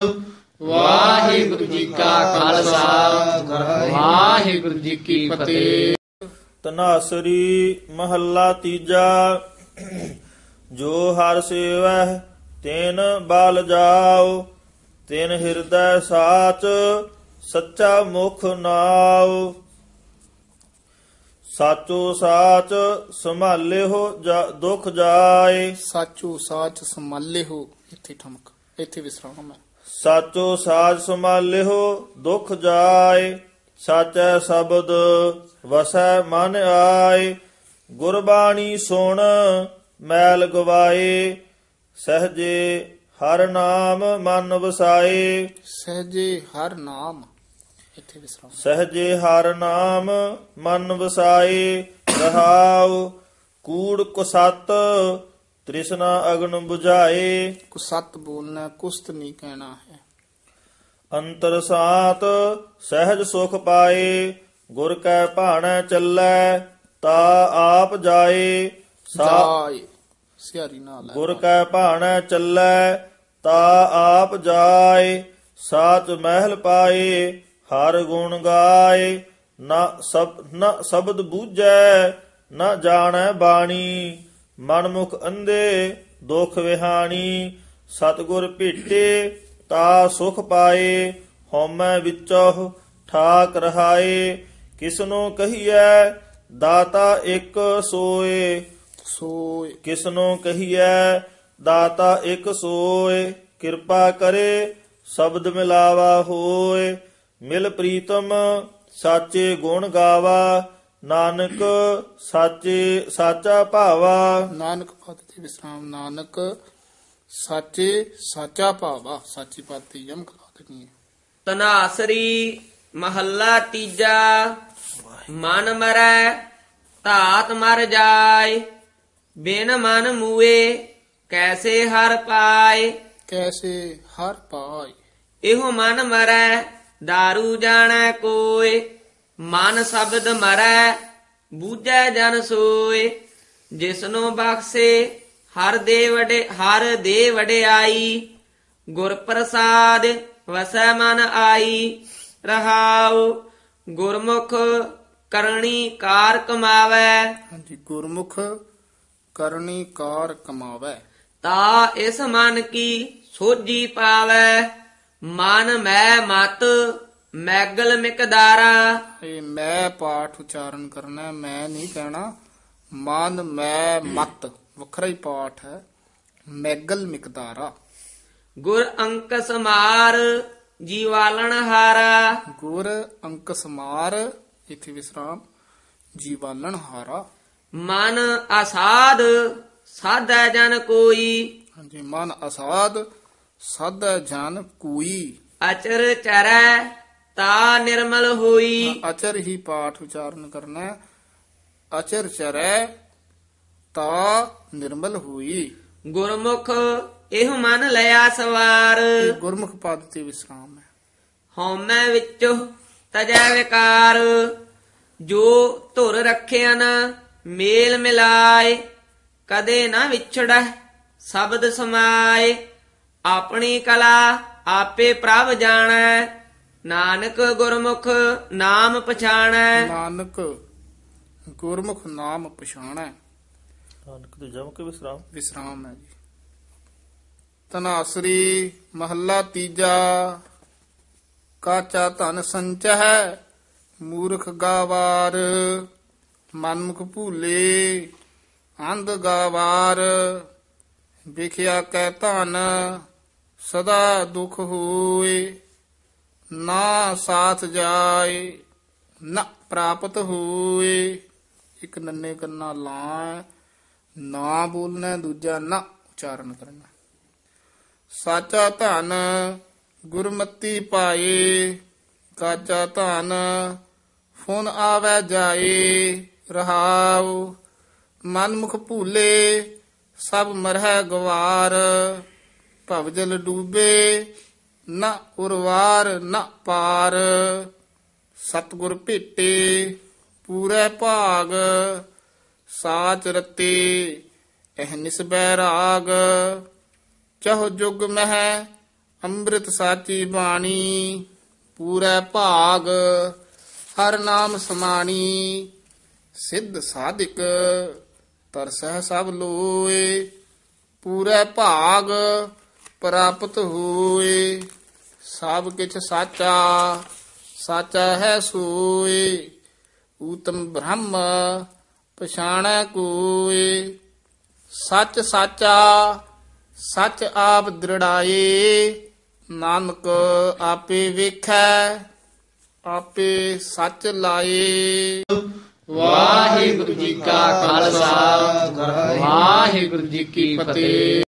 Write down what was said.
ਵਾਹਿਗੁਰੂ ਜੀ ਕਾ ਖਾਲਸਾ ਵਾਹਿਗੁਰੂ ਜੀ ਕੀ ਫਤਿਹ। ਧਨਾਸਰੀ ਮਹੱਲਾ ਤੀਜਾ। ਜੋ ਹਰ ਸੇਵਹਿ ਤੈਨ ਬਲ ਜਾਓ, ਤਿਨ ਹਿਰਦੈ ਸਾਚ ਸੱਚਾ ਮੁਖ ਨਾਉ। ਸਾਚੋ ਸਾਚ ਸੰਭਾਲਿਓ ਦੁਖ ਜਾਏ, ਸਾਚੋ ਸਾਚ ਸੰਭਾਲੇ ਹੋ। ਇੱਥੇ ਠਮਕ, ਇੱਥੇ ਵਿਸਰਾਮ ਹੈ। ਸਾਚੋ ਸਾਚ ਸੰਭਾਲਿਓ ਦੁਖ ਜਾਏ, ਸਾਚੈ ਸ਼ਬਦ ਵਸੈ ਮਨ ਆਏ। ਗੁਰਬਾਣੀ ਸੁਣ ਮੈਲ ਗਵਾਏ, ਸਹਜੇ ਹਰ ਨਾਮ ਮਨ ਵਸਾਏ। ਸਹਜੇ ਹਰ ਨਾਮ, ਇੱਥੇ ਵਿਸਰਾਮ। ਸਹਜੇ ਹਰ ਨਾਮ ਮਨ ਵਸਾਏ। ਰਹਾਉ ਕੂੜ ਕੁਸਤ ਤ੍ਰਿਸ਼ਨਾ ਅਗਨ ਬੁਝਾਏ। ਕੁਸਤ ਬੋਲਣਾ, ਕੁਸਤ ਨਹੀਂ ਕਹਿਣਾ ਹੈ। ਅੰਤਰ ਸਾਤ ਸਹਿਜ ਸੁਖ ਪਾਏ, ਗੁਰ ਕੈ ਭਾਣੈ ਚੱਲੈ ਤਾ ਆਪ ਜਾਏ। ਜਾਏ ਸਿਆਰੀ ਨਾਲ ਹੈ। ਗੁਰ ਕੈ ਭਾਣੈ ਚੱਲੈ ਤਾ ਆਪ ਜਾਏ। ਸਾਚ ਮਹਿਲ ਪਾਏ ਹਰ ਗੁਣ ਗਾਏ। ਨਾ ਸ਼ਬਦ ਬੂਝੈ ਨਾ ਜਾਣੈ ਬਾਣੀ, ਮਨ ਮੁਖ ਅੰਧੇ ਦੁਖ ਵਿਹਾਣੀ। ਸਤਿਗੁਰ ਭੇਟੇ ਤਾ ਸੁਖ ਪਾਏ, ਹਉਮੈ ਵਿੱਚੋਂ ਠਾਕ ਰਹਾਏ। ਕਿਸਨੂੰ ਕਹੀਐ ਦਾਤਾ ਇੱਕ ਸੋਏ, ਸੋਏ ਕਿਸਨੂੰ ਕਹੀਐ ਦਾਤਾ ਇੱਕ ਸੋਏ। ਕਿਰਪਾ ਕਰੇ ਸ਼ਬਦ ਮਿਲਾਵਾ ਹੋਏ, ਮਿਲ ਪ੍ਰੀਤਮ ਸਾਚੇ ਗੁਣ ਗਾਵਾ। ਨਾਨਕ ਸਾਚੇ ਸਾਚਾ ਭਾਵਾ। ਨਾਨਕ ਪਦ ਤੇ ਵਿਸਰਾਮ। ਨਾਨਕ ਸਾਚੇ ਸਾਚਾ ਭਾਵਾ। ਸਾਚੀ ਪਦ ਤੇ ਯਮਕ ਲਾ ਦੇਣੀ ਹੈ। ਧਨਾਸਰੀ ਮਹੱਲਾ ਤੀਜਾ। ਮਨ ਮਰੈ ਧਾਤ ਮਰ ਜਾਏ, ਬਿਨ ਮਨ ਮੂਏ ਕੈਸੇ ਹਰ ਪਾਏ। ਕੈਸੇ ਹਰ ਪਾਏ। ਇਹੋ ਮਨ ਮਰੈ ਦਾਰੂ ਜਾਣੈ ਕੋਇ, ਮਨ ਸ਼ਬਦ ਮਰੈ ਬੂਝੈ ਜਨ ਸੋਏ। ਜਿਸਨੂੰ ਬਖਸ਼ੇ ਹਰ ਦੇ ਵਡਿਆਈ, ਗੁਰ ਪ੍ਰਸਾਦ ਵਸੈ ਮਨ ਆਈ। ਰਹਾਉ ਗੁਰਮੁਖ ਕਰਨੀ ਕਾਰ ਕਮਾਵੈ, ਹਾਂਜੀ, ਗੁਰਮੁਖ ਕਰਨੀ ਕਾਰ ਕਮਾਵੈ। ਤਾ ਇਸ ਮਨ ਕੀ ਸੋਝੀ ਪਾਵੈ। ਮਨ ਮੈਂ ਮਤ ਮੈਗਲ ਮਿਕਦਾਰਾ। ਇਹ ਮੈਂ ਪਾਠ ਉਚਾਰਨ ਕਰਨਾ, ਮੈਂ ਨਹੀਂ ਕਹਿਣਾ। ਮਨ ਮੈਂ ਮਤ ਵੱਖਰਾ ਹੀ ਪਾਠ ਹੈ। ਮੈਗਲ ਮਿਕਦਾਰਾ। ਗੁਰ ਅੰਕ ਸਮਾਰ ਜੀਵਾਲਣ ਹਾਰਾ। ਗੁਰ ਅੰਕ ਸਮਾਰ, ਇੱਥੇ ਵਿਸਰਾਮ। ਜੀਵਾਲਣ ਹਾਰਾ। ਮਨ ਅਸਾਧ ਸਾਧੈ ਜਨ ਕੋਈ, ਹਾਂਜੀ, ਮਨ ਅਸਾਧ ਸਾਧੈ ਜਨ ਕੋਈ। ਅਚਰ ਚਰੈ ਤਾ ਨਿਰਮਲ ਹੋਈ। ਅਚਰ ਹੀ ਪਾਠ ਉਚਾਰਨ ਕਰਨਾ ਹੈ। ਅਚਰ ਚਰੈ ਤਾ ਨਿਰਮਲ ਹੋਈ। ਗੁਰਮੁਖ ਇਹ ਮਨ ਲਿਆ ਸਵਾਰ। ਇਹ ਗੁਰਮੁਖ ਪਦ ਤੇ ਵਿਸਰਾਮ ਹੈ। ਹਉਮੈ ਵਿੱਚੋ ਤਜੈ ਵਿਕਾਰ, ਜੋ ਧੁਰ ਰੱਖਿਆਨ ਮੇਲ ਮਿਲਾਏ। ਕਦੇ ਨਾ ਵਿਛੜੈ ਸ਼ਬਦ ਸਮਾਏ, ਆਪਣੀ ਕਲਾ ਆਪੇ ਪ੍ਰਭ ਜਾਣੈ। ਨਾਨਕ ਗੁਰਮੁਖ ਨਾਮ ਪਛਾਣੈ। ਨਾਨਕ ਗੁਰਮੁਖ ਨਾਮ ਪਛਾਣੈ। ਨਾਨਕ ਤੇ ਜਮ ਕੇ ਵਿਸਰਾਮ। ਵਿਸਰਾਮ ਹੈ ਜੀ। ਧਨਾਸਰੀ ਮਹੱਲਾ ਤੀਜਾ। ਕਾਚਾ ਧਨ ਸੰਚਹਿ ਮੂਰਖ ਗਾਵਾਰ, ਮਨਮੁਖ ਭੂਲੇ ਅੰਧ ਗਾਵਾਰ। ਵਿਖਿਆ ਕੈ ਧਨ ਸਦਾ ਦੁਖ ਹੋਏ, ਨਾ ਸਾਥ ਜਾਏ ਨਾ ਪ੍ਰਾਪਤ ਹੋਏ। ਇੱਕ ਨੰਨੇ ਕੰਨਾ ਲਾ, ਨਾ ਬੋਲਣਾ, ਦੂਜਾ ਨਾ ਉਚਾਰਨ ਕਰਨਾ। ਸਾਚਾ ਧਨ ਗੁਰਮਤੀ ਪਾਏ, ਕਾਚਾ ਧਨ ਫੁਨ ਆਵੈ ਜਾਏ। ਰਹਾਉ ਮਨਮੁਖ ਭੂਲੇ ਸਭ ਮਰਹਿ ਗਵਾਰ, ਭਵਜਲ ਡੂਬੇ ਨਾ ਉਰਵਾਰ ਨਾ ਪਾਰ। ਸਤਿਗੁਰ ਭੇਟੇ ਪੂਰੇ ਭਾਗ, ਸਾਚ ਰਤੇ ਅਹਨਿਸ ਬੈਰਾਗ। ਚਹੁ ਜੁਗ ਮਹਿ ਅੰਮ੍ਰਿਤ ਸਾਚੀ ਬਾਣੀ ਪੂਰੇ ਭਾਗ ਹਰ ਨਾਮ ਸਮਾਣੀ ਸਿੱਧ ਸਾਧਿਕ ਤਰਸਹਿ ਸਭ ਲੋਏ ਪੂਰੇ ਭਾਗ ਪ੍ਰਾਪਤ ਹੋਏ ਸਭ ਕਿਛ ਸਾਚਾ ਸਾਚਾ ਹੈ ਸੋਏ ਊਤਮ ਬ੍ਰਹਮ ਪਛਾਣੈ ਕੋਏ ਸੱਚ ਸਾਚਾ ਸੱਚ ਆਪ ਦ੍ਰਿੜਾਏ ਨਾਨਕ ਆਪੇ ਵੇਖੈ ਆਪੇ ਸੱਚ ਲਾਏ। ਵਾਹਿਗੁਰੂ ਜੀ ਕਾ ਖਾਲਸਾ ਵਾਹਿਗੁਰੂ ਜੀ ਕੀ ਫਤਿਹ।